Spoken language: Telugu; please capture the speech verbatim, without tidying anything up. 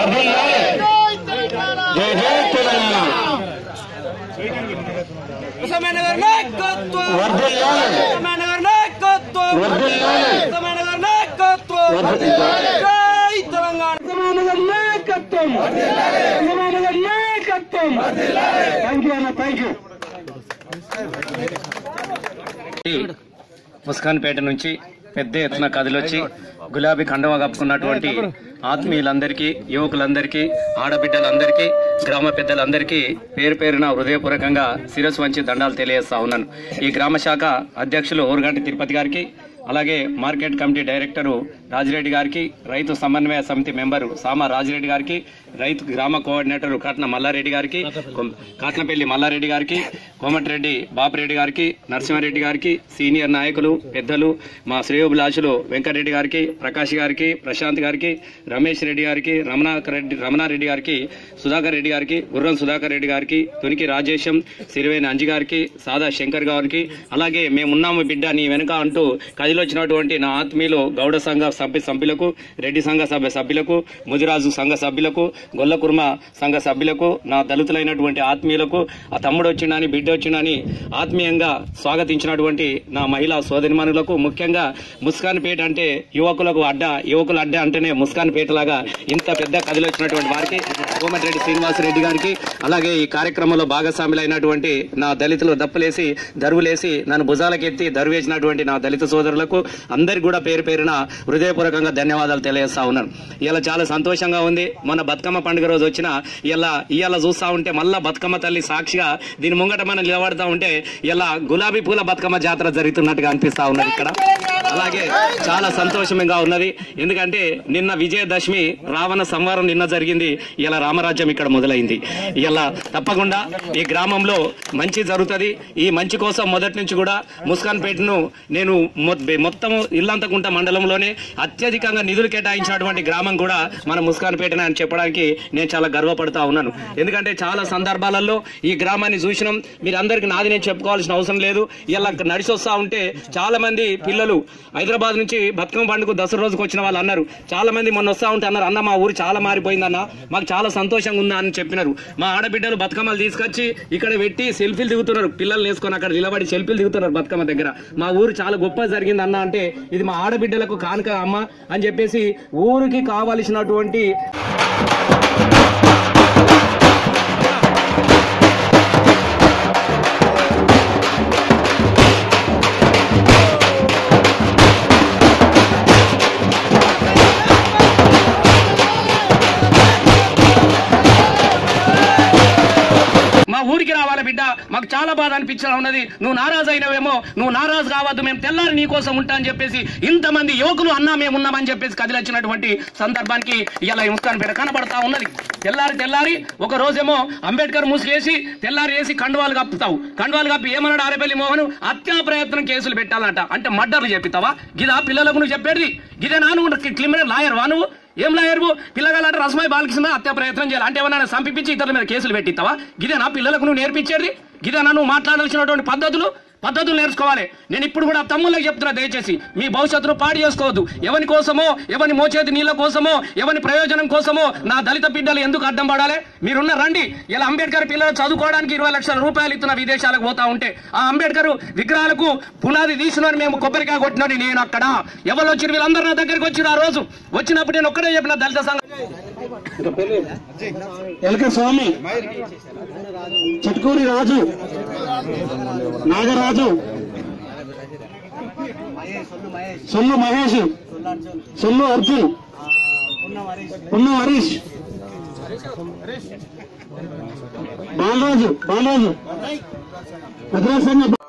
జై జై తెలంగాణ ఉస్మానగర్ నాయకత్వం వర్ధిల్లాలి ఉస్మానగర్ నాయకత్వం వర్ధిల్లాలి ఉస్మానగర్ నాయకత్వం వర్ధిల్లాలి జై తెలంగాణ ఉస్మానగర్ నాయకత్వం వర్ధిల్లాలి ఉస్మానగర్ నాయకత్వం వర్ధిల్లాలి థాంక్యూ అన్న థాంక్యూ ముస్కాన్పేట నుంచి పెద్ద ఎత్తున కదిలొచ్చి గులాబీ కండువా కప్పుకున్నటువంటి ఆత్మీయులందరికీ యువకులందరికీ ఆడబిడ్డలందరికీ గ్రామ పెద్దలందరికీ పేరు పేరున హృదయపూర్వకంగా శిరస్సు వంచి దండాలు తెలియజేస్తా ఉన్నాను. ఈ గ్రామ శాఖ అధ్యక్షులు ఊరుగంటి తిరుపతి గారికి, అలాగే మార్కెట్ కమిటీ డైరెక్టరు రాజిరెడ్డి గారికి, రైతు సమన్వయ సమితి మెంబరు సామ రాజిరెడ్డి గారికి, రైతు గ్రామ కోఆర్డినేటర్ కాట్న మల్లారెడ్డి గారికి, కాట్నపల్లి మల్లారెడ్డి గారికి, కోమటిరెడ్డి బాపిరెడ్డి గారికి, నరసింహారెడ్డి గారికి, సీనియర్ నాయకులు పెద్దలు మా శ్రేయోభిలాషులు వెంకటరెడ్డి గారికి, ప్రకాష్ గారికి, ప్రశాంత్ గారికి, రమేష్ రెడ్డి గారికి, రమణాకర్ రెడ్డి రమణారెడ్డి గారికి, సుధాకర్ రెడ్డి గారికి, గుర్రం సుధాకర్ రెడ్డి గారికి, తునికి రాజేశం, సిరివేని అంజి గారికి, సాదా శంకర్ గారికి, అలాగే మేమున్నాము బిడ్డ నీ వెనుక అంటూ కదిలొచ్చినటువంటి నా ఆత్మీయులు గౌడ సంఘ సభ్య సభ్యులకు, రెడ్డి సంఘ సభ్య సభ్యులకు, ముదిరాజు సంఘ సభ్యులకు, గొల్లకుర్మ సంఘ సభ్యులకు, నా దళితులైనటువంటి ఆత్మీయులకు, ఆ తమ్ముడు వచ్చిండని బిడ్డ వచ్చిండని ఆత్మీయంగా స్వాగతించినటువంటి నా మహిళా సోదరిమణులకు, ముఖ్యంగా ముస్కాన్పేట అంటే యువకులకు అడ్డ, యువకుల అడ్డ అంటేనే ముస్కాన్పేట లాగా ఇంత పెద్ద కదిలొచ్చినటువంటి వారికి, కోమటిరెడ్డి శ్రీనివాసరెడ్డి గారికి, అలాగే ఈ కార్యక్రమంలో భాగస్వాములైనటువంటి నా దళితులు దప్పులేసి దరువులేసి నన్ను భుజాలకెత్తి దరువేసినటువంటి నా దళిత సోదరులకు అందరికి కూడా పేరు పేరున హృదయపూర్వకంగా ధన్యవాదాలు తెలియజేస్తా ఉన్నాను. ఇలా చాలా సంతోషంగా ఉంది. మన బతుకమ్మ పండుగ రోజు వచ్చిన ఇలా ఇవాళ చూస్తా ఉంటే మళ్ళా బతుకమ్మ తల్లి సాక్షిగా దీని ముంగట మనం నిలబడతా ఉంటే ఇలా గులాబీ పూల బతుకమ్మ జాతర జరుగుతున్నట్టుగా అనిపిస్తా ఉన్నది ఇక్కడ. అలాగే చాలా సంతోషంగా ఉన్నది. ఎందుకంటే నిన్న విజయదశమి రావణ సంహారం నిన్న జరిగింది. ఇలా రామరాజ్యం ఇక్కడ మొదలైంది. ఇలా తప్పకుండా ఈ గ్రామంలో మంచి జరుగుతుంది. ఈ మంచి కోసం మొదటి నుంచి కూడా ముస్కాన్పేటను నేను మొత్తం ఇల్లంతకుంట మండలంలోనే అత్యధికంగా నిధులు కేటాయించినటువంటి గ్రామం కూడా మన ముస్కాన్పేటనే అని చెప్పడానికి నేను చాలా గర్వపడతా ఉన్నాను. ఎందుకంటే చాలా సందర్భాలలో ఈ గ్రామాన్ని చూసినాం. మీరు అందరికి నాది నేను చెప్పుకోవాల్సిన అవసరం లేదు. ఇలా నడిచి వస్తా ఉంటే చాలా మంది పిల్లలు హైదరాబాద్ నుంచి బతుకమ్మ పండుగ దసరా రోజుకు వచ్చిన వాళ్ళు అన్నారు. చాలా మంది మొన్న వస్తా ఉంటే అన్నారు, అన్న మా ఊరు చాలా మారిపోయిందన్న, మాకు చాలా సంతోషంగా ఉందా అని చెప్పినారు. మా ఆడబిడ్డలు బతుకమ్మలు తీసుకొచ్చి ఇక్కడ పెట్టి సెల్ఫీలు దిగుతున్నారు. పిల్లలు వేసుకొని అక్కడ నిలబడి సెల్ఫీలు దిగుతున్నారు బతుకమ్మ దగ్గర. మా ఊరు చాలా గొప్ప జరిగింది అన్న అంటే ఇది మా ఆడబిడ్డలకు కానుక అమ్మ అని చెప్పేసి ఊరికి కావలసినటువంటి మా ఊరికి రావాలి బిడ్డ, మాకు చాలా బాధ అనిపించా ఉన్నది. నువ్వు నారాజు అయినవేమో, నువ్వు నారాజు కావద్దు, మేము తెల్లారి నీ కోసం ఉంటా అని చెప్పేసి ఇంతమంది యువకులు అన్నా మేము ఉన్నామని చెప్పేసి కదిలొచ్చినటువంటి సందర్భానికి ఇలా ముస్కాన్పేట కనబడతా ఉన్నది. తెల్లారి తెల్లారి ఒక రోజేమో అంబేద్కర్ ముసుగేసి తెల్లారి వేసి కండువాలు కప్పుతావు. కండువాలు కప్పి ఏమన్నాడు ఆరేపల్లి మోహన్, హత్యా ప్రయత్నం కేసులు పెట్టాలంట. అంటే మర్డర్లు చెప్పిస్తావా? గిదా పిల్లలకు నువ్వు చెప్పేది? గిదే నాను క్రిమినల్ లాయర్ వా నువ్వు? ఏం లాయర్వు? పిల్లగాలంటే రసమాయి బాలకృష్ణ హత్యా ప్రయత్నం చేయాలి అంటే ఏమన్నా సంపించి ఇతరుల మీద కేసులు పెట్టిస్తావా? గిదేనా పిల్లలకు నువ్వు నేర్పించేది? గిదేనా నువ్వు మాట్లాడాల్సినటువంటి పద్ధతులు? పద్ధతులు నేర్చుకోవాలి. నేను ఇప్పుడు కూడా తమ్ముళ్ళకి చెప్తున్నా, దయచేసి మీ భవిష్యత్తును పాడు చేసుకోవద్దు. ఎవరి కోసమో, ఎవరి మోచేతి నీళ్ళ కోసమో, ఎవరి ప్రయోజనం కోసమో నా దళిత బిడ్డలు ఎందుకు అడ్డం పడాలి? మీరున్న రండి. ఇలా అంబేద్కర్ పిల్లలు చదువుకోవడానికి ఇరవై లక్షల రూపాయలు ఇస్తున్న విదేశాలకు పోతా ఉంటే ఆ అంబేద్కర్ విగ్రహాలకు పునాది తీసినని మేము కొబ్బరికాయ కొట్టినని నేను అక్కడ ఎవరు వచ్చి వీళ్ళందరూ నా దగ్గరికి వచ్చి ఆ రోజు వచ్చినప్పుడు నేను ఒక్కడే చెప్పిన దళిత సంఘం ఎలక స్వామి, చిట్కూరి రాజు, నాగరాజు, సొల్లు మహేష్, సొల్లు అర్జున్, పున్న హరీష్, బాలరాజు బాలరాజు ముద్రా సంఘ